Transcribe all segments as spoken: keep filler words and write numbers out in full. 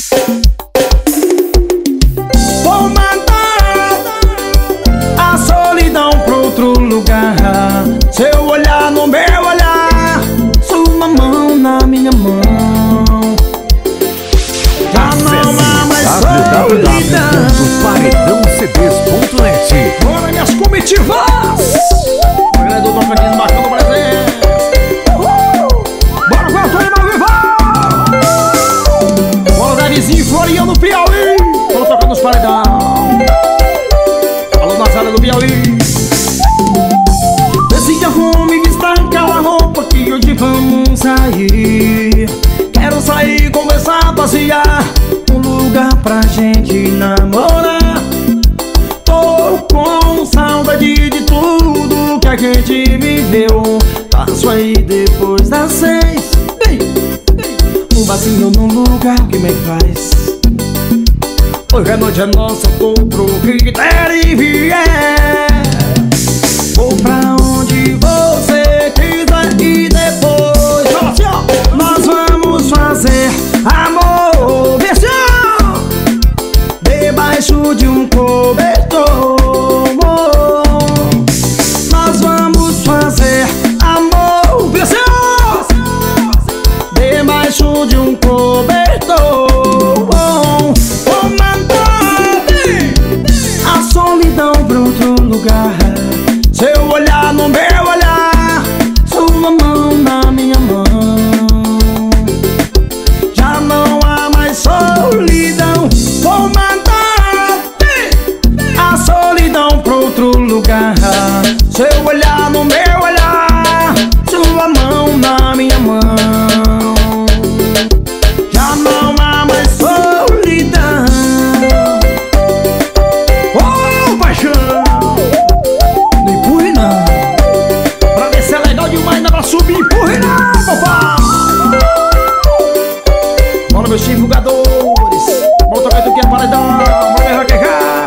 Vou mandar a solidão pra outro lugar. Seu olhar no meu olhar, sua mão na minha mão. Já não há mais solidão. w w w ponto paredão c d s ponto net. Bora, minhas comitivas! O vereador Dom Franquinho marcando presença. Uhul! Bora com a turma ao vivo! Bora, Davizinho, Florinha no Piauí. Vamos tocar nos paredão. Alô, Nazaré do Piauí. Decide arrume e vista aquela roupa que hoje vamos sair. Quero sair, conversar, passear, um lugar pra gente namorar. Tô com saudade de tudo que a gente viveu. Passo aí depois das seis. Bem, um vacilo num lugar que me faz. Hoje a noite é nossa, tô pro critério e vier. Vou pra onde você quiser e depois, fala assim, ó, nós vamos fazer amor, versão, debaixo de um cobertor. Nós vamos fazer amor, versão, debaixo de um cobertor. Vou mandar a solidão pra outro lugar. Seu olhar no meu olhar, sua mão na minha mão. Já não há mais solidão. Vou mandar a solidão pra outro lugar. Seu olhar no meu olhar, sua mão na minha mão. Já não há mais solidão. Oh, paixão! Subir, empurre não, papai. Bora, meus divulgadores. Bora tocar do que é paredão. Bora me quejar.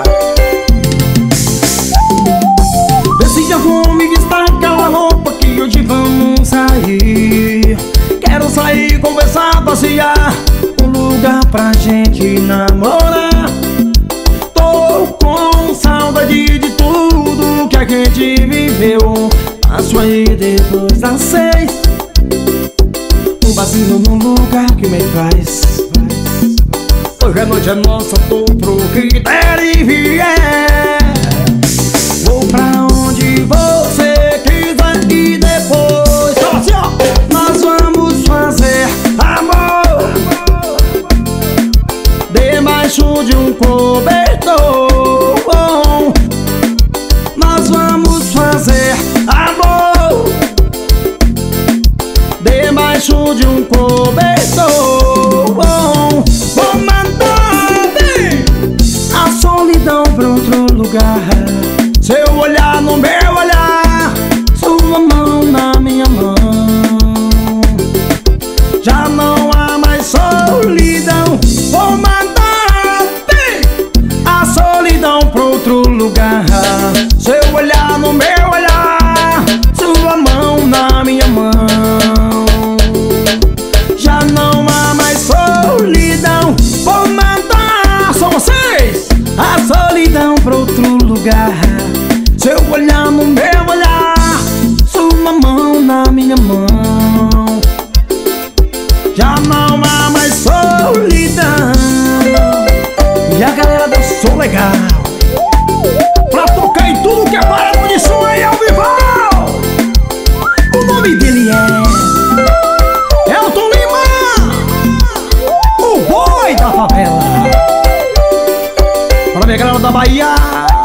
Decide arrume e vista aquela roupa que hoje vamos sair. Quero sair, conversar, passear, um lugar pra gente namorar. Tô com saudade de tudo que a gente viveu. Passo aí depois das seis. Um vacilo num lugar que me faz. Hoje a noite é nossa, tô pro critério e vier. Vou pra onde você quiser e depois, fala assim, ó, nós vamos fazer amor, debaixo de um cobertor. Nós vamos fazer amor, debaixo de um cobertor. Vou mandar a solidão pra outro lugar. Seu olhar no meu olhar, sua mão na minha mão. Já não há mais solidão. Vou mandar a solidão pra outro lugar. Seu olhar no meu olhar, sua mão na minha mão. Já não há mais solidão. Vou mandar, são vocês, a solidão pra outro lugar. Seu olhar no meu olhar, sua mão na minha mão. Já não há mais solidão. E a galera da Som Legal, pra tocar em tudo que é parado de som aí ao vivo. O nome dele é Elton Lima, o boi da favela. Para minha galera da Bahia.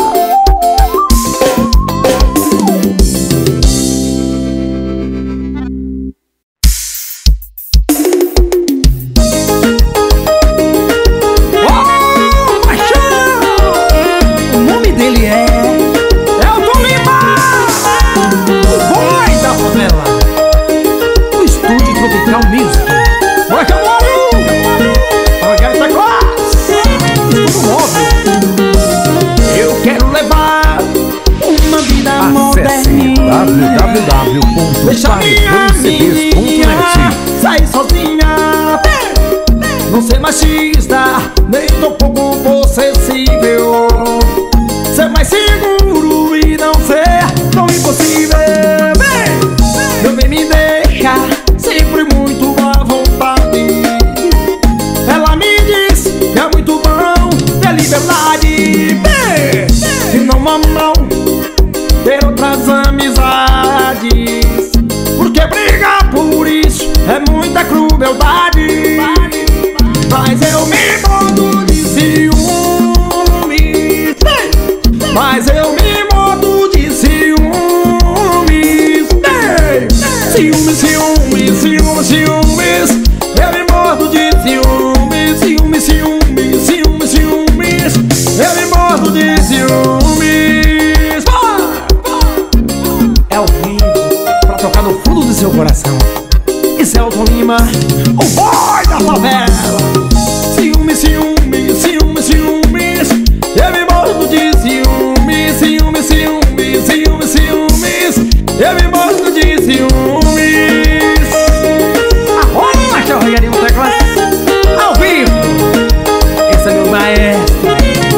w w w ponto paredão c d s ponto net. Sai sozinha no Você machista, nem tão pouco possessível. Ser mais seguro e não ser tão impossível. Vem, meu bem, me deixa sempre muito à vontade. Ela me diz que é muito bom ter liberdade. Vem, e não mamão ter outras amizades, porque brigar por isso é muita crueldade. Mas eu me mordo de ciúmes, mas eu me mordo de ciúmes. Ciúmes, ciúmes, ciúmes, ciúmes. Eu me mordo de ciúmes. Ciúmes, ciúmes, ciúmes, ciúmes. Eu me mordo de ciúmes. É o vivo pra tocar no fundo do seu coração. Isso é Elton Lima, o boy da favela. Ciúmes, ciúmes, ciúmes, ciúmes. Eu me mordo de ciúmes. Ciúmes, ciúmes, ciúmes, ciúmes. Eu me mordo de ciúmes. Arrola que eu regaria um teclado ao vivo. Esse é meu maestro.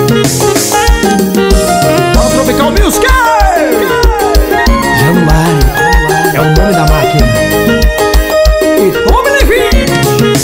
Vamos Tropical Music. Januário é o nome da máquina. E tome limite.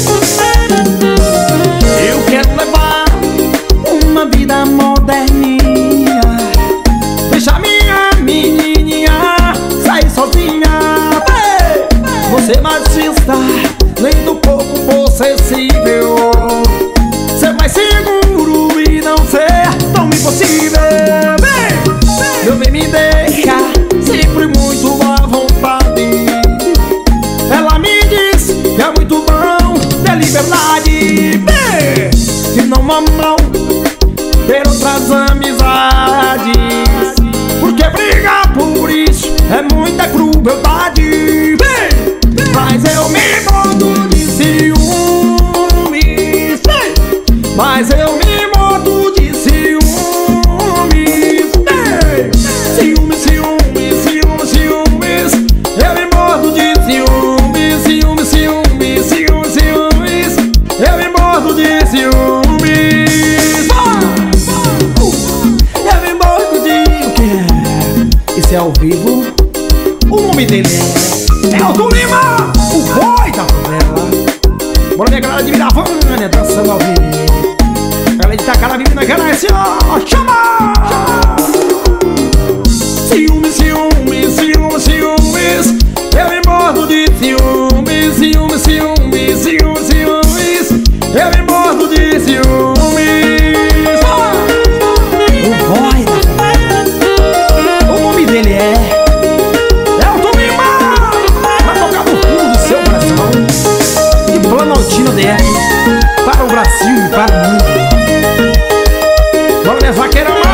Eu quero levar uma vida moderninha. Deixa minha menininha sair sozinha. Você machista, nem do pouco possessível. Ser mais seguro e não ser tão impossível. Meu bem, me deixa sempre muito à vontade. Ela me diz que é muito bom ter liberdade. E não mamão ter outras amizades, porque brigar por isso é muita crueldade. Mas eu me mordo de ciúmes. Mas eu me mordo de ciúmes. Ciúmes, ciúmes, ciúmes, ciúmes. Eu me mordo de ciúmes. Ciúmes, ciúmes, ciúmes, ciúmes. Eu me mordo de ciúmes. Eu me mordo de o quê? Isso é ao vivo. O nome dele é Elton Lima, o boy da favela. Bora ver a galera de Miravânia dançando ao vivo. A galera de Itacará vivendo aquela assim, ó. Chama! Ciúmes, ciúmes, ciúmes, ciúmes. Eu me mordo de ciúmes. Ciúmes, ciúmes, ciúmes, ciúmes. Eu me mordo de ciúmes. O boy da favela. O nome dele é Elton Lima. Vai tocar no fundo do seu coração. E Planaltino D R para o Brasil e para o mundo. Bora levar queira mais.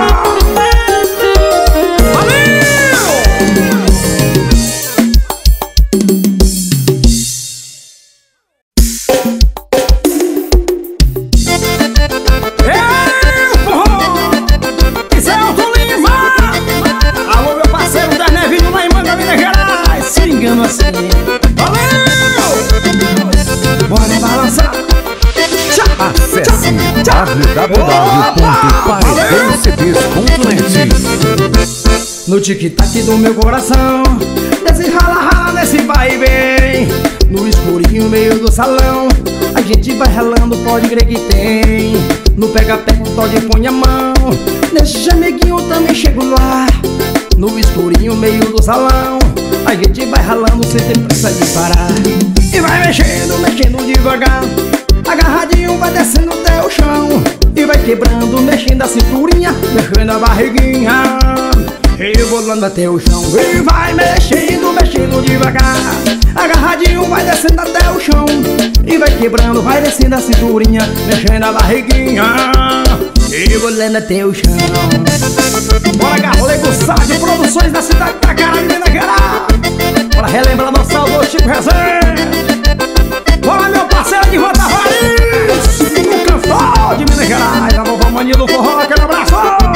w w w ponto paredão c d s ponto net. No tic-tac do meu coração, nesse rala-rala, nesse vai e vem. No escurinho, no meio do salão, a gente vai ralando, pode crer que tem. No pega-pega, pode põe a mão. Nesse chameguinho também chego lá. No escurinho, no meio do salão, a gente vai ralando sem ter pressa de parar. E vai mexendo, mexendo devagar. Agarradinho vai descendo até o chão. E vai quebrando, mexendo a cinturinha, mexendo a barriguinha, rebolando até o chão. E vai mexendo, mexendo devagar. Agarradinho vai descendo até o chão. E vai quebrando, vai descendo a cinturinha, mexendo a barriguinha, rebolando até o chão. Bora, Galego Sade, produções da cidade da Itacará, Minas Gerais. Bora relembrar nosso saudoso Chico Rezende. Bora, meu parceiro de Rotavaris, o cantor de Minas Gerais, a nova mania do forró, aquele abraço.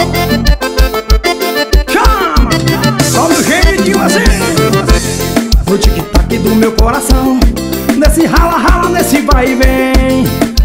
Chama, sobe o jeitinho assim. No tic-tac do meu coração, nesse rala-rala, nesse vai e vem.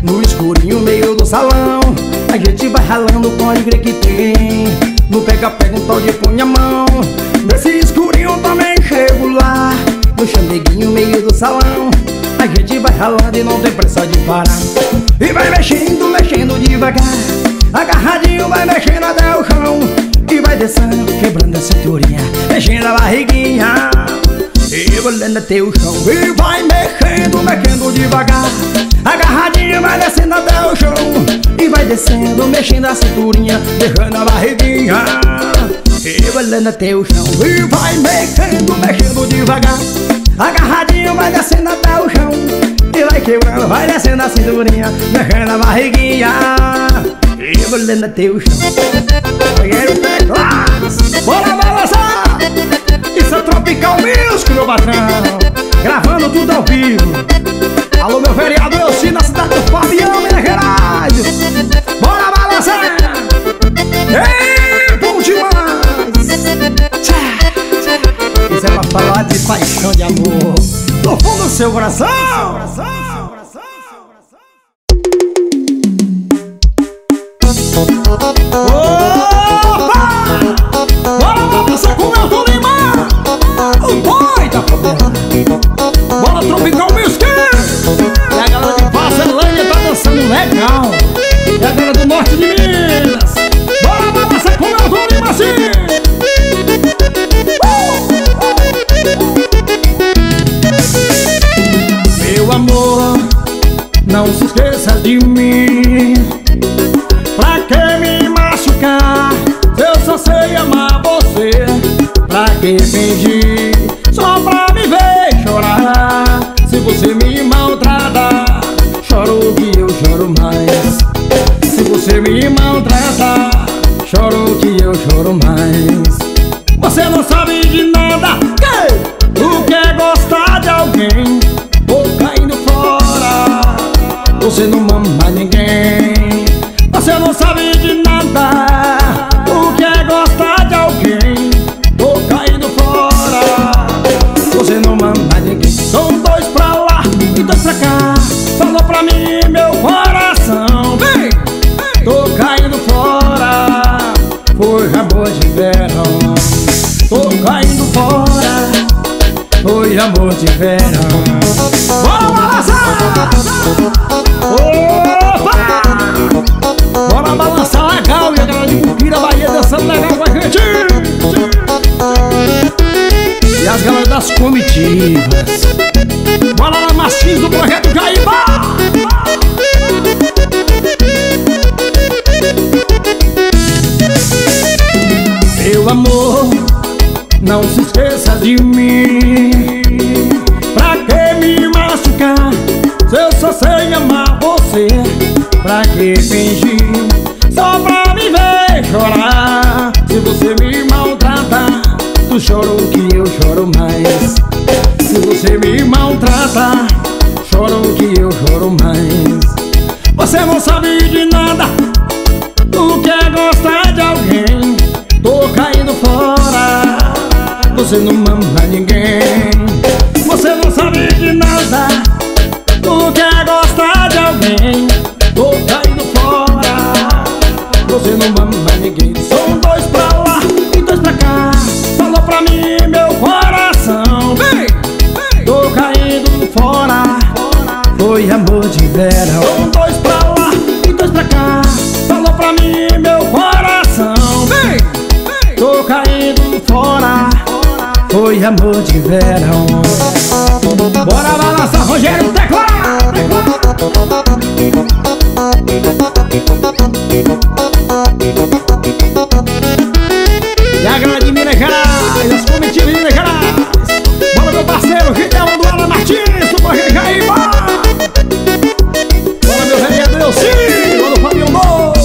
chameguinho meio do salão. A gente vai ralando, pode crer que tem. No pega-pega um tal de põe a mão. Nesse escurinho também chego lá. No chameguinho meio do salão. A gente vai ralando e não tem pressa de parar. E vai mexendo, mexendo devagar. Agarradinho vai mexendo até o chão. E vai descendo, quebrando a cinturinha, mexendo a barriguinha e olhando até o chão. E vai mexendo, mexendo devagar. Agarradinho vai descendo até o chão. E vai descendo, mexendo a cinturinha, deixando a barriguinha e olhando até o chão. E vai mexendo, mexendo devagar. Agarradinho vai descendo até o chão. E vai quebrando, vai descendo a cinturinha, mexendo a barriguinha e olhando até o chão. Peguei o teclado, bora balançar. Isso é Tropical Music, meu patrão. Gravando tudo ao vivo. Alô, meu vereador, eu sim na cidade do Fabião, Minas Gerais. Bora balançar. Ei, bom demais. Isso é pra falar de paixão, de amor do fundo do seu coração. Opa! Bora balançar com o meu Tolima. O boi tá problema. Bora Tropical Music. E a galera de Barcelona tá dançando legal. E a galera do norte de Minas. Bora balançar com o meu Tolima assim. Meu amor, não se esqueça de mim. Pra que me machucar, se eu só sei amar você? Pra que fingir, só pra me ver chorar? Se você me maltrata, choro que eu choro mais. Se você me maltrata, choro que eu choro mais. Você não sabe de nada, que? O que é gostar de alguém ou caindo fora? Você não ama ninguém. Você não sabe de nada. O que é gostar de alguém ou caindo fora? Você não ama ninguém. São dois pra lá e dois pra cá. Falou pra mim meu coração. Vem! Tô caindo fora. Foi amor de verão. Tô caindo fora. Foi amor de verão. Vamos balançar! Opa! Bora balançar legal. E a galera de Cupira, Bahia dançando legal com a gente. E as galera das comitivas. Bora lá, Martins do Projeto Caíba. Meu amor, não se esqueça de mim. Pra que me machucar, se eu só sei amar você? Pra que fingir, só pra me ver chorar? Se você me maltrata, tu chora o que eu choro mais. Se você me maltrata, chora o que eu choro mais. Você não sabe de nada. Tu quer gostar de alguém, tô caindo fora. Você não ama ninguém. Você não sabe de nada. Tu quer gostar de alguém, tô caindo fora. Você não ama ninguém. São dois pra lá e dois pra cá. Falou pra mim meu coração. Vem! Tô caindo fora. Foi amor de verão. São dois pra lá e dois pra cá. Falou pra mim meu coração. Vem! Tô caindo fora. Foi amor de verão. Bora balançar, Rogério Teclado. E a galera de Minas Gerais, as comitivas de Minas Gerais. Bora meu parceiro, Gideão do Ala Martins, do Projeto Caíba. Bora meu vereador, eu sim, bora o Fabião Boi.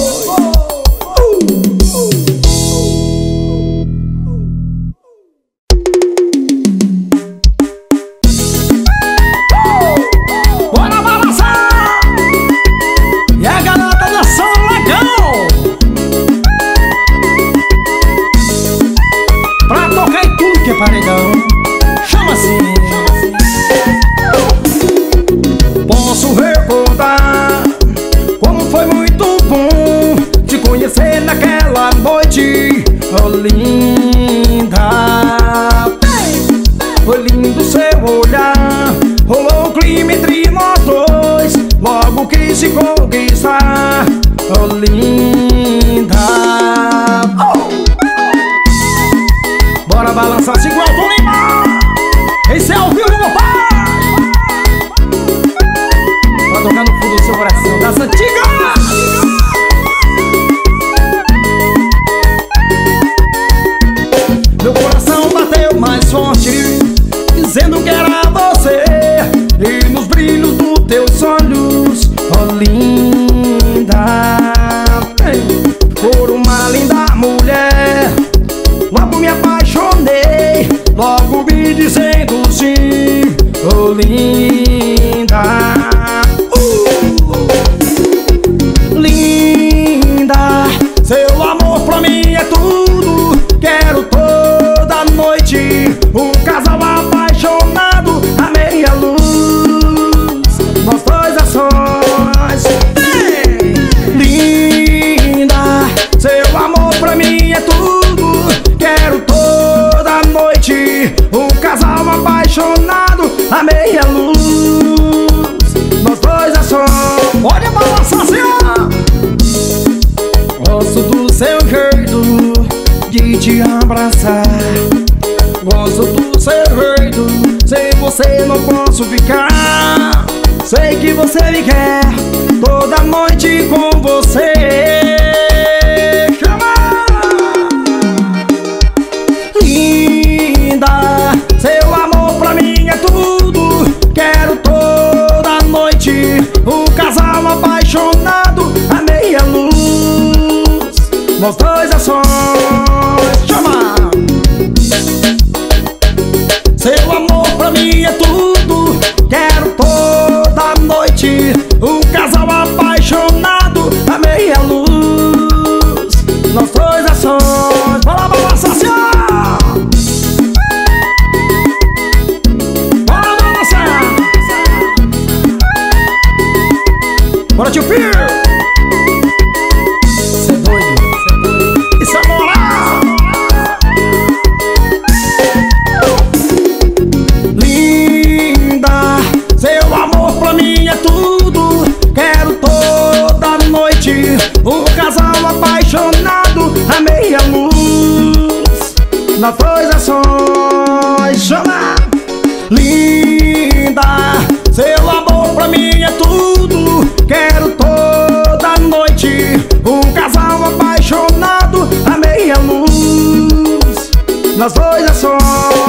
conquistar, oh linda. Oh. Bora balançar assim igual Tom Lima. Esse é o vivo, meu pai. Vai tocar no fundo do seu coração das antigas. Meu coração bateu mais forte, dizendo que era você. E nos brilhos dos teus olhos, oh linda, por uma linda mulher, logo me apaixonei, logo me dizendo sim, oh linda. uh. Linda, seu amor pra mim é tudo. Quero toda noite um casal apaixonado, a meia luz, nós dois a sós. Ei! Linda, seu amor pra mim é tudo. Quero toda noite um casal apaixonado, a meia luz, nós dois a sós. Olha a balança assim, ó. Gosto do seu jeito de te abraçar, gosto do seu jeito, sem você não posso ficar. Sei que você me quer, toda noite com você. Chama! Linda, seu amor pra mim é tudo. Quero toda noite um casal apaixonado, a meia luz, nós dois a sós. Chama! Seu amor pra mim é tudo. Quero toda noite um casal apaixonado, a meia luz, nós dois a sós. Bora balançar assim, ó. Bora balançar. Bora, tio Pio. Cê é doido, cê é doido. Isso é moral. Linda, seu amor pra mim é tudo. Quero toda noite um casal apaixonado, a meia luz, nós dois a sós. Chama! Linda, seu amor pra mim é tudo. Quero toda noite um casal apaixonado, a meia luz, nós dois a sós.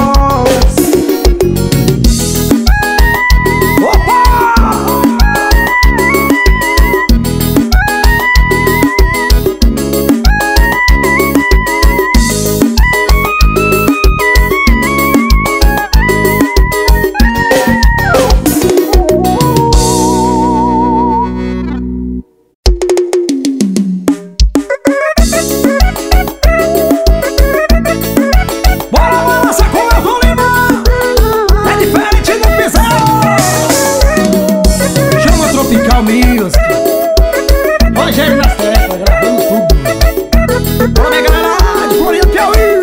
Rogério nas teclas, gravando tudo. Bora, minha galera de Florinha, Piauí.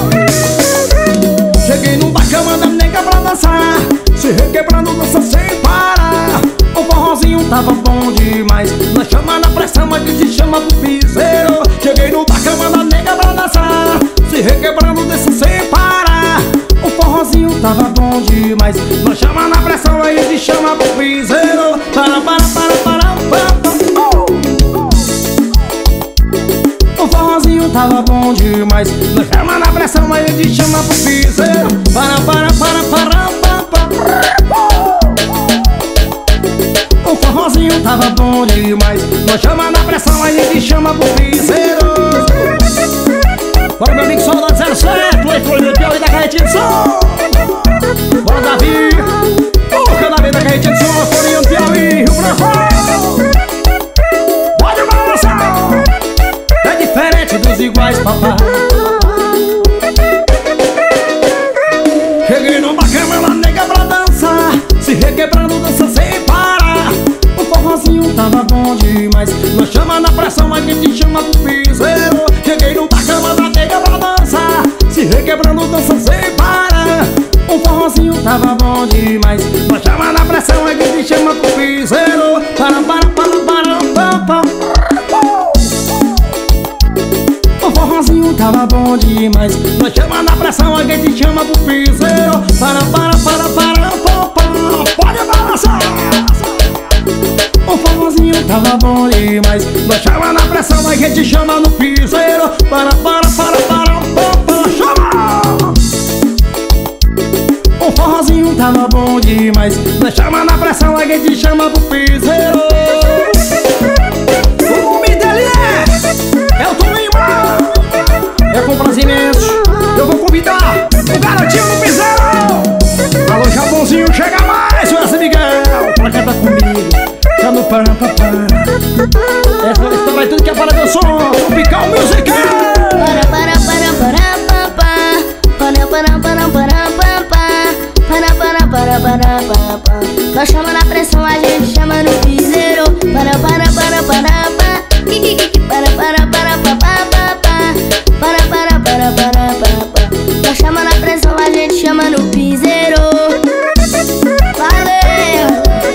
Cheguei no bacama da nega pra dançar, se requebrando, dança sem parar. O forrozinho tava bom demais, nós chama na pressão, a gente chama pro piseiro. Cheguei no bacama da nega pra dançar, se requebrando, dança sem parar. O forrozinho tava bom demais, nós chama na pressão, a gente chama pro piseiro. Para, para, para, para, para, para. O forrozinho tava bom demais, nós chama na pressão, aí a gente chama pro piseiro. Para, para, para, para, para, para. O forrozinho tava bom demais, nós chama na pressão, aí a gente chama pro piseiro. Bora, meu amigo Soldado zero sete, aí foi do Piauí da Carretinha de Som. Bora, Davi, o canal da Carretinha de Som, Florinha do Piauí, Rio Branco. Pode balançar, é diferente dos iguais, papai. Cheguei no bacana, ela nega pra dançar, se requebrando, dança sem parar. O forrozinho tava bom demais, nós chama na pressão, a gente chama pro piseiro. Cheguei no bacana, ela nega pra dançar, se requebrando, dança sem parar. O forrozinho tava bom demais, nós chama na pressão, a gente chama pro piseiro. Para, para, para, para. tava bom demais. Nós chama na pressão, alguém te chama pro piseiro. Para, para, para, para, para, para, pode balançar. O forrozinho tava bom demais. Nós chama na pressão, alguém te chama no piseiro. Para, para, para, para, para, para, chama. O forrozinho tava bom demais. Nós chama na pressão, alguém te chama pro piseiro. O nome dele é Elton Lima. É com prazeres, eu vou convidar o garotinho do piseiro. Alô, Jabonzinho, chega mais, José Miguel, pra cantar comigo. Tá no para, para, para. Essa lista vai tudo que aparece o som. Tropical Music. Para, para, para, para, para, para, para, para, para, para, para, para, para, para, para. Nós chama na pressão, a gente chama no piseiro. Para, para, para, para, para. Para, para, para, para, para, para, para, para, para, para. Nós chama na pressão, a gente chama no piseiro. Valeu!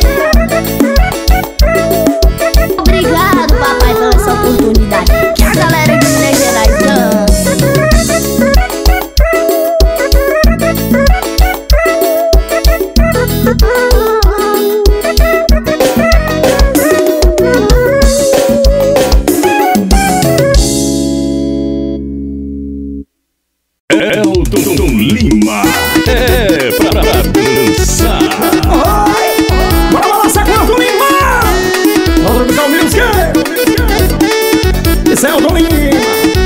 Obrigado, papai, pela essa oportunidade que a galera de Minas Gerais dança. Elton Lima é pra dançar. Oi, bora balançar com Elton Lima. Vamos tropicar o Music. Esse é Elton Lima.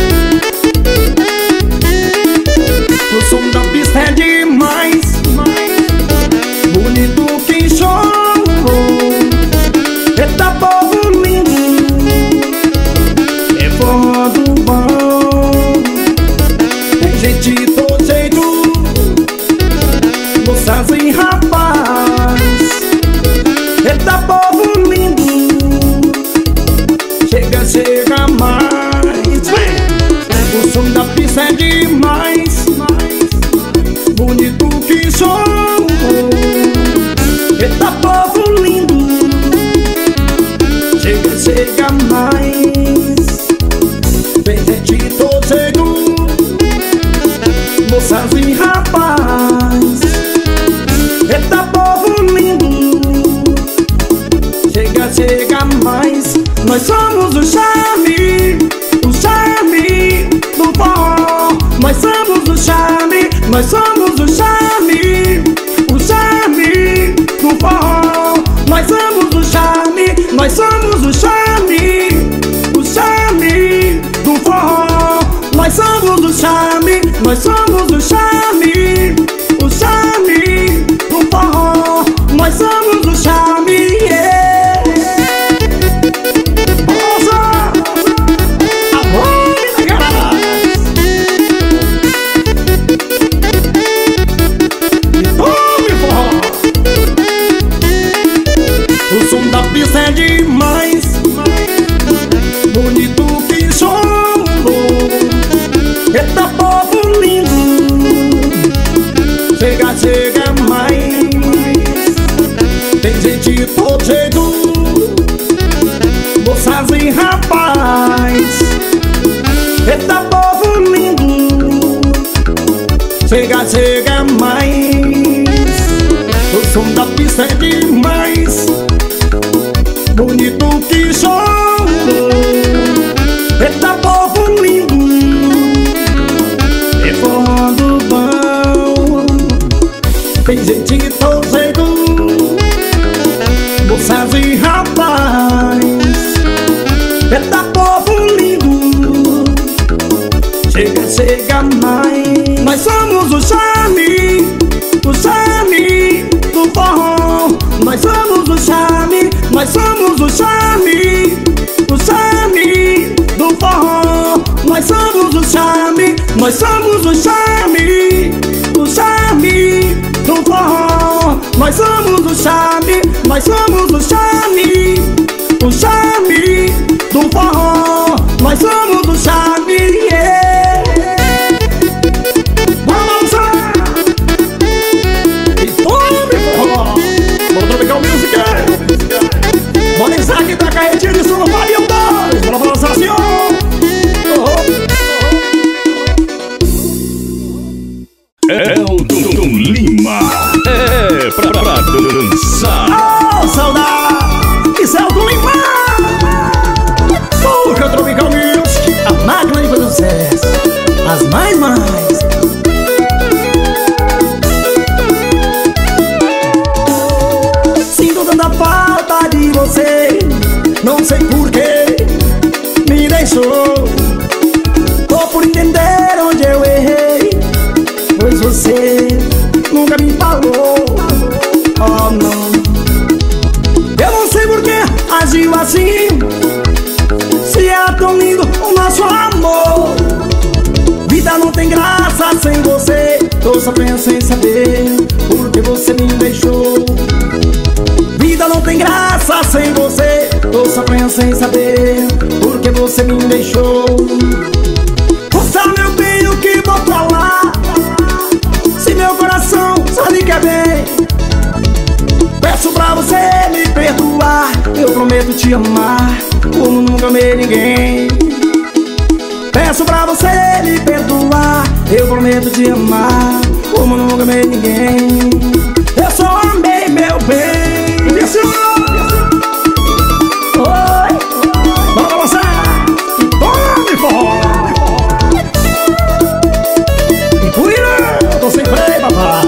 O som da pista é demais. Bonito que chorou. Eita, povo lindo. É forró do bom. Tem gente de todo jeito, moças e rapaz. Eita, povo lindo. Chega, chega mais. O som da pista é demais. Bonito que chorou. Eita, povo lindo. Chega, chega mais. Tem gente de todo jeito, moças e rapaz. Eita, povo lindo. Chega, chega mais. Nós somos o charme, o charme do forró. Nós somos o charme, nós somos o charme, o charme do forró. Nós somos o charme, nós somos o charme, o charme do forró. Nós somos o charme, nós somos o charme, o charme do forró. Nós somos o charme, yeah. Nossa, amor da galera. E tome forró. O som da pista é demais. Bonito que chorou. Eita, povo lindo. Chega, chega mais. Tem gente de todo jeito, moças e rapaz. Eita, povo lindo. Chega, chega mais. O som da pista é demais. Bonito que chorou. Eita, povo lindo. É forró do bom. Tem gente de todo jeito, moças e rapaz. Eita, povo lindo. Chega, chega mais. Nós somos o charme, o charme do forró. Nós somos o charme, nós somos o charme, o charme do forró. Nós somos o charme, nós somos o charme, o charme do forró. Nós somos o charme, nós somos o charme, o charme do forró. Nós somos o charme, yeah. Vamos lá. E tome forró. Bora tropicar o Music. Bora Isaac da carretinha de som no Vale um dois. Bora balançar assim, ó. Oh, oh, oh. deixou. Tô por entender onde eu errei, pois você nunca me falou. Oh não, eu não sei por que agiu assim, se era tão lindo o nosso amor. Vida não tem graça sem você. Tô só pensando em saber por que você me deixou. Vida não tem graça sem você. Tô só pensando em saber por que você me deixou. Você, meu bem, o que vou falar, se meu coração só lhe quer bem? Peço pra você me perdoar, eu prometo te amar como nunca amei ninguém. Peço pra você me perdoar, eu prometo te amar como nunca amei ninguém. Eu só amei meu bem. Isso. Oi, vamos pra você. Tome forró. E cuida, eu tô sem freio, papai.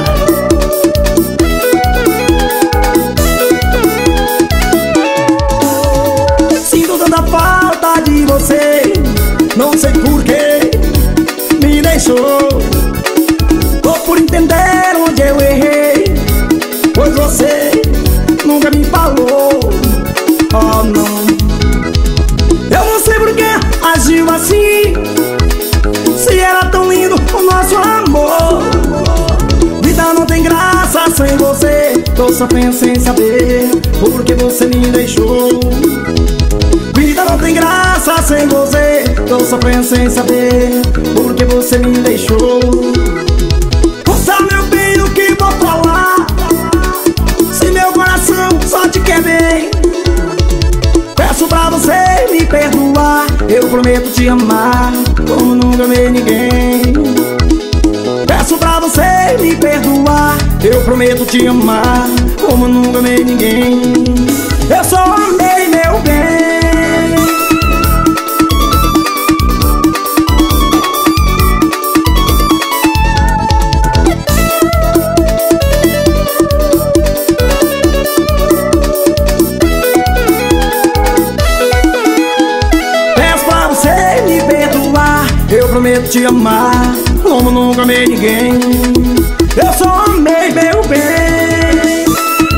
Sinto tanta falta de você, não sei por que me deixou. Tô por entender onde eu errei, pois você nunca me falou. Oh não, eu não sei por que agiu assim, se era tão lindo o nosso amor. Vida não tem graça sem você. Tô só pensando em saber por que você me deixou. Vida não tem graça sem você. Tô só pensando em saber por que você me deixou. Você, meu bem, o que vou falar, se meu coração só te quer bem? Peço pra você me perdoar, eu prometo te amar como nunca amei ninguém. Peço pra você me perdoar, eu prometo te amar como nunca amei ninguém. Eu só amei meu bem. Eu prometo te amar como nunca amei ninguém. Eu só amei meu bem.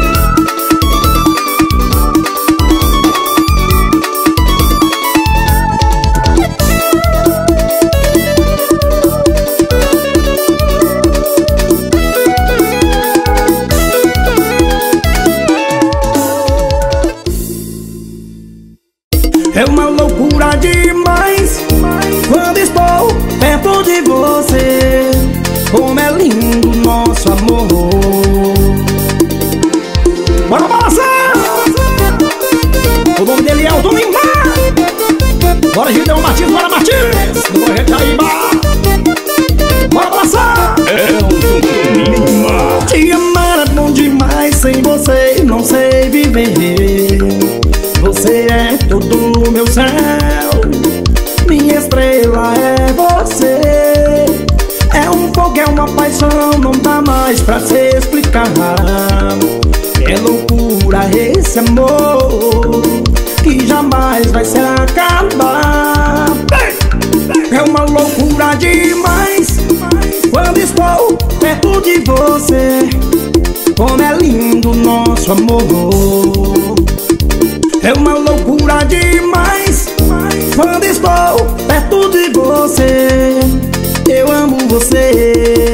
É uma loucura demais quando estou perto de você. Como é lindo nosso amor. Bora balançar! O nome dele é Aldo Lima. Bora Gideon Martins, bora Martins. Do projeto Jaíba. Bora balançar! É Aldo Lima. Te amar é bom demais, sem você não sei viver. Você é todo o meu céu, minha estrela é você. É um fogo, é uma paixão, não dá mais pra se explicar. É loucura esse amor que jamais vai se acabar. É uma loucura demais quando estou perto de você. Como é lindo nosso amor. É uma loucura demais quando estou perto de você. Eu amo você.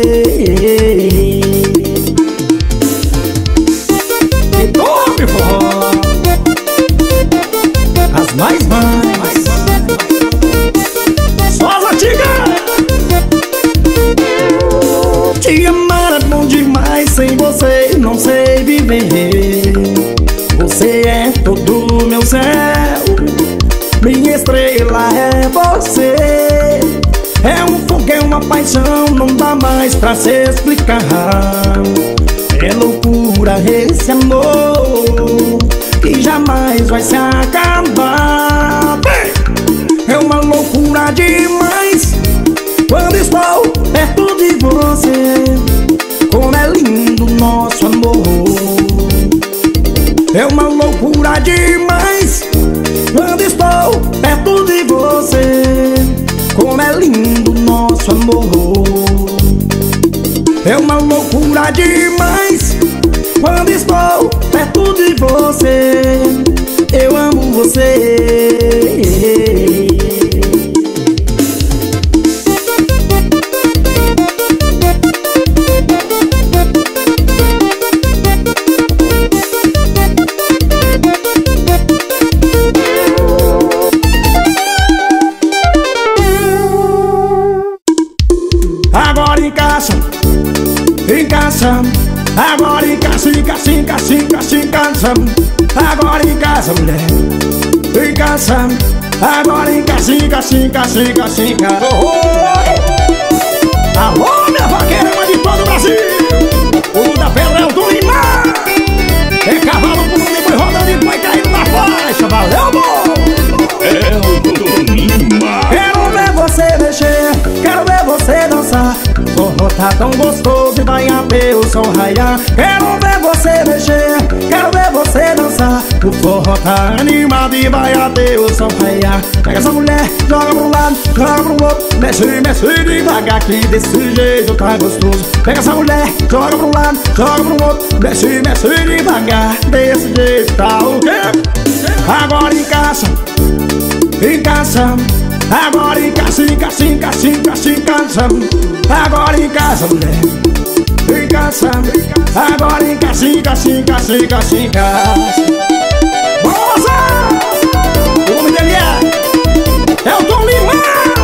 E tome forró, as mais mais, só as antigas. Te amar é bom demais, sem você não sei viver. Você é todo o meu céu, minha estrela é você. É um fogo, é uma paixão, não dá mais pra se explicar. É loucura esse amor que jamais vai se acabar. É uma loucura demais quando estou perto de você. Como é lindo nosso amor. É uma loucura demais quando estou perto de você. É uma loucura demais quando estou perto de você. Eu amo você. Agora encaixa, encaixa. Agora encaixa, encaixa, encaixa, encaixa, encaixa. Agora encaixa, mulher, encaixa. Agora encaixa, encaixa, encaixa, encaixa, encaixa. Alô, minha vaqueira, mãe de todo o Brasil. O da pedra é o do Limar. É cavalo pulando e foi rodando e foi caindo na faixa. Valeu, amor. É o do Limar. Quero ver você mexer, quero ver você dançar. O forró tá tão gostoso e vai até o sol raiar. Quero ver você mexer, quero ver você dançar. O forró tá animado e vai até o sol raiar. Pega essa mulher, joga pro lado, joga pro outro. Mexe, mexe devagar que desse jeito tá gostoso. Pega essa mulher, joga pro lado, joga pro outro. Mexe, mexe devagar, desse jeito tá o quê? Agora encaixa, encaixa. Agora encaixa, encaixa, encaixa, encaixa, encaixa. Agora encaixa, mulher, encaixa. Agora encaixa, encaixa, encaixa, encaixa, encaixa. Moça! O nome dele é É o Tom Limar.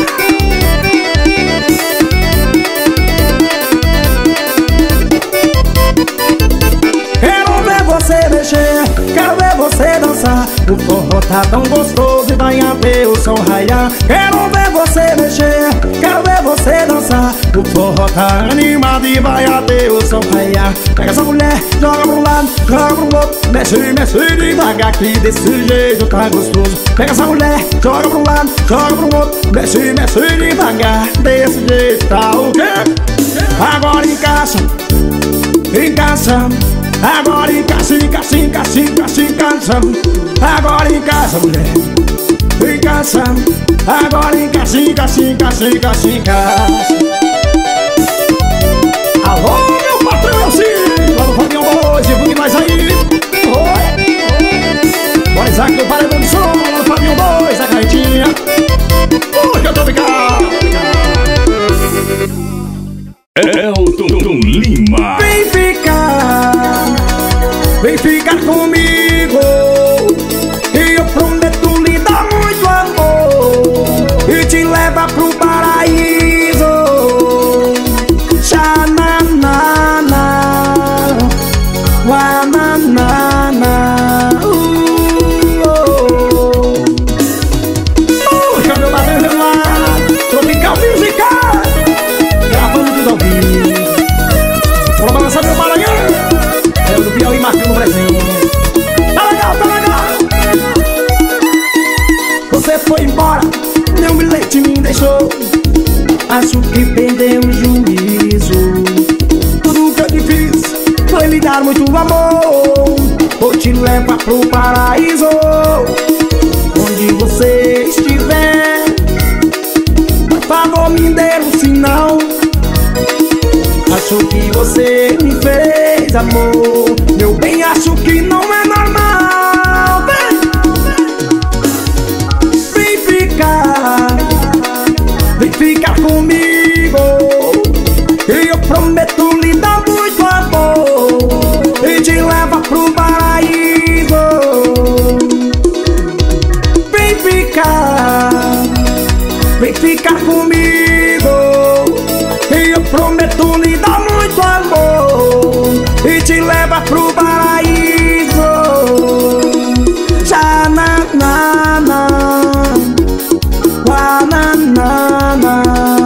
Quero ver você mexer, quero ver você dançar. O forró tá tão gostoso e vai até o sol raiar. Quero ver você mexer, quero ver você dançar. O forró tá animado e vai até o sol raiar. Pega essa mulher, joga pro lado, joga pro outro. Mexe, mexe devagar que desse jeito tá gostoso. Pega essa mulher, joga pro lado, joga pro outro. Mexe, mexe devagar, desse jeito tá o quê? Agora encaixa, encaixa. Agora encaixa, encaixa, encaixa, encaixa, encaixa. Agora encaixa, mulher, encaixa. Agora encaixa, encaixa, encaixa, encaixa, encaixa. Alô, meu patrão Elci, lá no Fabião Bois, divulgue nós aí. Oi, bora Isaac do Paredão de Som, lá no Fabião Bois, a carretinha. Ui, que eu tô ligado. É o Tom Limar. Vem ficar, vem ficar comigo. E eu prometo lhe dar muito amor e te levar pro paraíso. Xananana, guananana. Uh, oh. Uh, cadê o barulho lá? Tropical Musical, gravando tudo ao vivo. Bora balançar meu Maranhão. É o do Piauí marcando presente. Tá legal, tá legal. Você foi embora, meu bilhete me deixou. Acho que perdeu o juízo. Tudo que eu te fiz foi lhe dar muito amor. Vou te levar pro paraíso. Onde você estiver, por favor me dê um sinal. Acho que você me fez amor. Meu bem, acho que não é normal. Vem, vem ficar, vem ficar comigo. E eu prometo lhe dar muito amor e te levar pro paraíso. Vem ficar, vem ficar comigo. E eu prometo lhe dar muito amor e te levar pro paraíso. Xananana, guananana.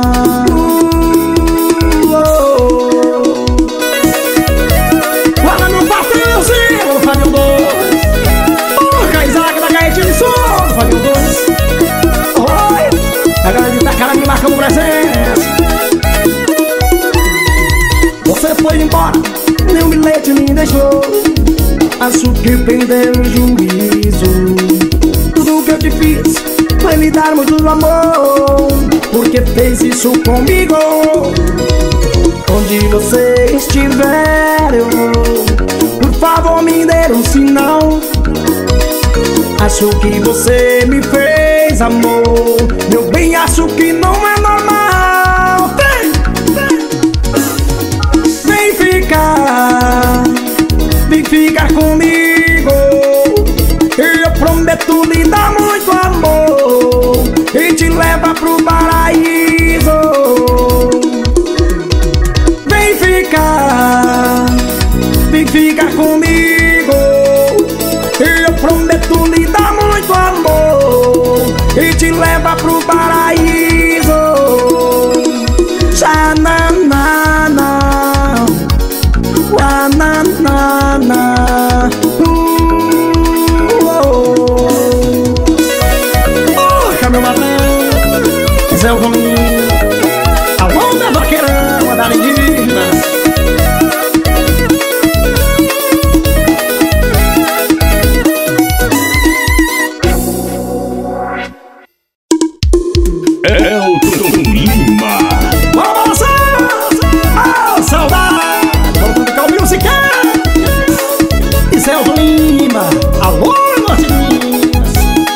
Uh, oh. Guarda meu patrãozinho, no Fabião dois. Porra, Isaac da Gaetinha de Som, no Fabião dois. Oi, a galera de Itacara me marca no presença. Você foi embora, meu bilhete me deixou. Acho que perdeu o juízo. Tudo que eu te fiz foi lhe dar muito amor. Porque fez isso comigo. Onde você estiver eu vou. Por favor me dê um sinal. Acho que você me fez amor. Meu bem, acho que não é normal. Vem, vem, vem ficar, vem ficar comigo. Eu prometo lhe dar muito amor e te levar pro paraíso. Vem ficar, vem ficar comigo. Eu prometo lhe dar muito amor e te levar pro paraíso. Xananana, uananana. Meu matrão, Zé o Domingo, alô minha vaqueira, uma da indígena. Elton Lima. Vamos lançar! Ah, saudade! Vamos tocar o music! E Zé o Lima, alô Norte Minas.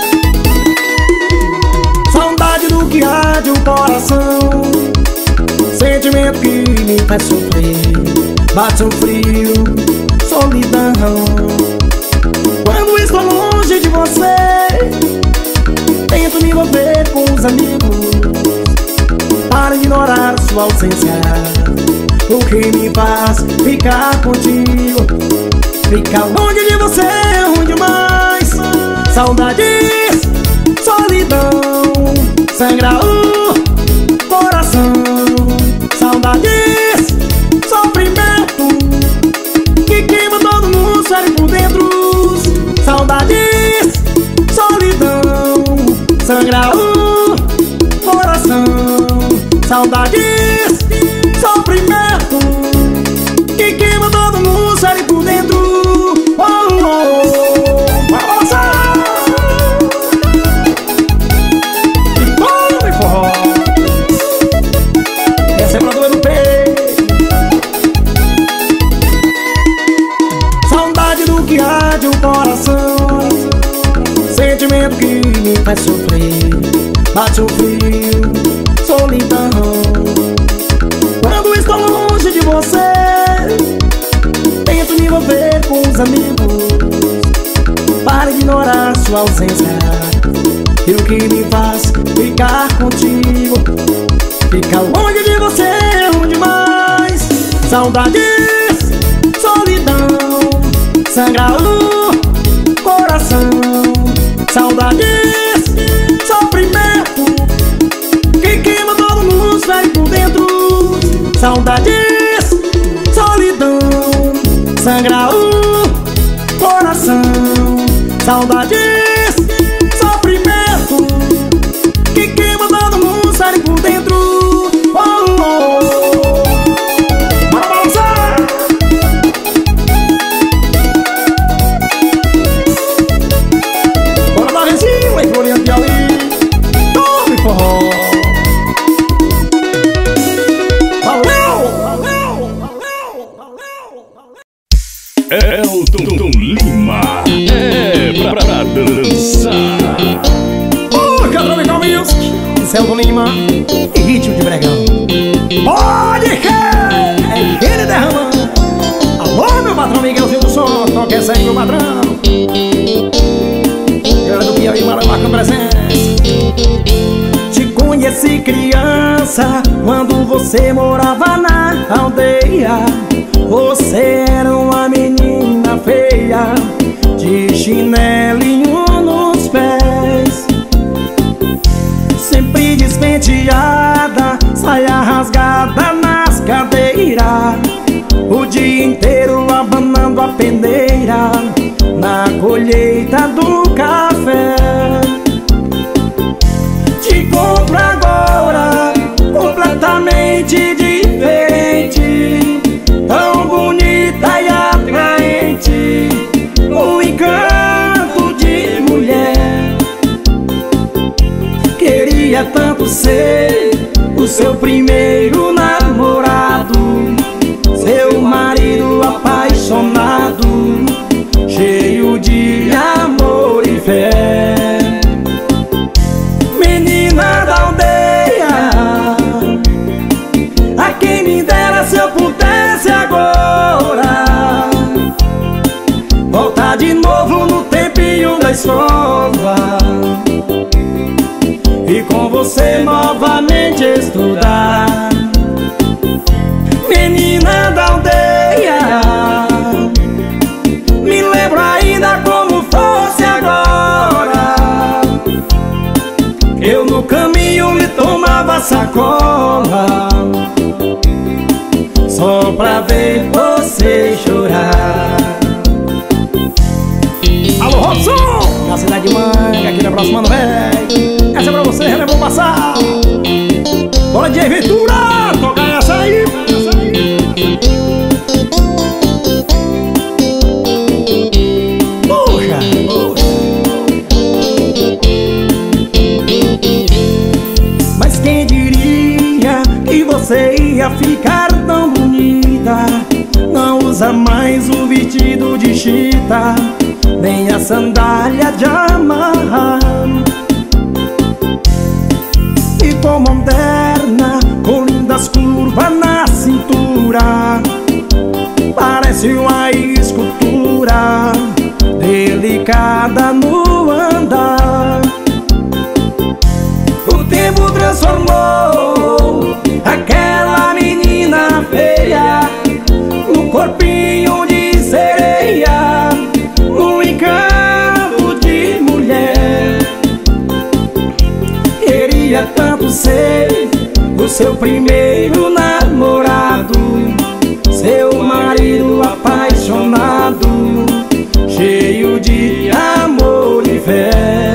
Saudade do que há de um coração, sentimento que me faz sofrer. Bate um frio, solidão. Quando estou longe de você, tento me envolver com os amigos para ignorar sua ausência. O que me faz ficar contigo. Ficar longe de você é ruim demais. Saudades, solidão, sangra o coração. Saudades, sofrimento que queima todo mundo, sério por dentro. Saudades, solidão, sangra o coração. Saudades, sofrimento que queima todo mundo, sério por dentro. Oh, oh, oh. Vamos lá! E come forró. Essa é pra doer no peito. Saudade do que há de um coração, sentimento que me faz sofrer. Bate um frio, solidão. Quando estou longe de você, tento me envolver com os amigos para ignorar sua ausência. E o que me faz ficar contigo. Ficar longe de você é ruim demais. Saudades, solidão, sangra o coração. Saudades, sofrimento que queima todo mundo, sério por dentro. Saudades, solidão, sangra o coração. Saudades, sofrimento que queima todo mundo, sério por dentro. Oh, oh, oh. Bora balançar! Bora dar resíduo em Floriano de Ali. Tome forró. Elton Lima é pra, pra dançar. Ô, Catropical Music, Elton Lima e ritmo de bregão. Pode que é ele derramando. Alô, meu patrão Miguelzinho do som, toca essa aí, meu patrão. Galera do Piauí, Marabá com presença. Te conheci criança quando você morava na aldeia. Você era uma menina feia, de chinelinho nos pés, sempre despenteada, saia rasgada nas cadeiras, o dia inteiro abanando a peneira na colheita do café. Te compro agora completamente diferente, tão bonita e atraente, um encanto de mulher. Queria tanto ser o seu primeiro namorado, você novamente estudar. Menina da aldeia, me lembro ainda como fosse agora. Eu no caminho lhe tomava sacola, só pra ver você chorar. Alô, Robson, da cidade de Manga, aqui na próxima, velho. Essa é pra você, relevou passar. Bora de Ventura, toca essa aí. Puxa, puxa. Mas quem diria que você ia ficar tão bonita? Não usa mais o vestido de chita, nem a sandália de amarrar. Ficou moderna, com lindas curvas na cintura, parece uma escultura delicada no andar. O tempo transformou aquela menina feia num corpinho de sereia, num encanto de mulher. Queria tanto ser o seu primeiro namorado, seu marido apaixonado, cheio de amor e fé.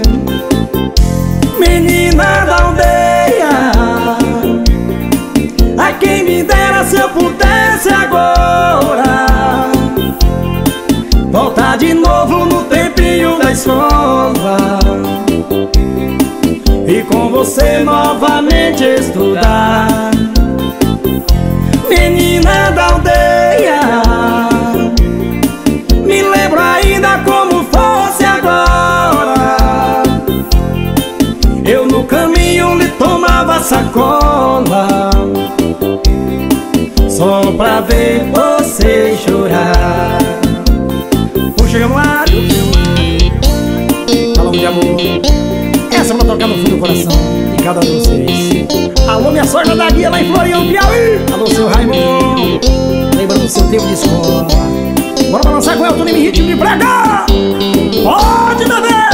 Menina da aldeia, a quem me dera se eu pudesse agora voltar de novo no tempinho da escola e com você novamente estudar. Menina da aldeia, me lembro ainda como fosse agora. Eu no caminho lhe tomava sacola, só pra ver você chorar. Puxa, Januário, falando de amor, essa pra tocar no fundo do coração de cada um de vocês. Alô, minha sogra da guia lá em Floriano, Piauí. Alô, seu Raimundo, lembrando do seu tempo de escola. Bora balançar com o Elton em ritmo de pregar. Pode, bebê!